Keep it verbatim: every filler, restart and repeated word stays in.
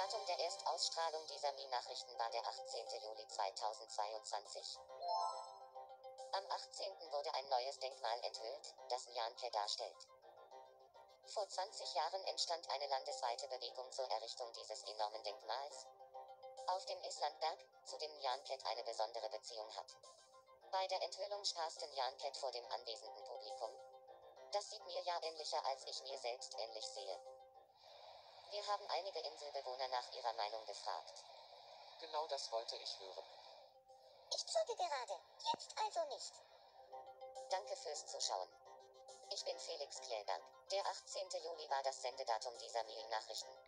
Datum der Erstausstrahlung dieser Meme-Nachrichten war der achtzehnte Juli zweitausendzweiundzwanzig. Am achtzehnten wurde ein neues Denkmal enthüllt, das Nyanke darstellt. Vor zwanzig Jahren entstand eine landesweite Bewegung zur Errichtung dieses enormen Denkmals, auf dem Islandberg, zu dem Nyanket eine besondere Beziehung hat. Bei der Enthüllung spaßte Nyanket vor dem anwesenden Publikum: „Das sieht mir ja ähnlicher, als ich mir selbst ähnlich sehe." Wir haben einige Inselbewohner nach ihrer Meinung gefragt. Genau das wollte ich hören. Ich zucke gerade, jetzt also nicht. Danke fürs Zuschauen. Ich bin Felix Klellberg. Der achtzehnte Juli war das Sendedatum dieser Meme-Nachrichten.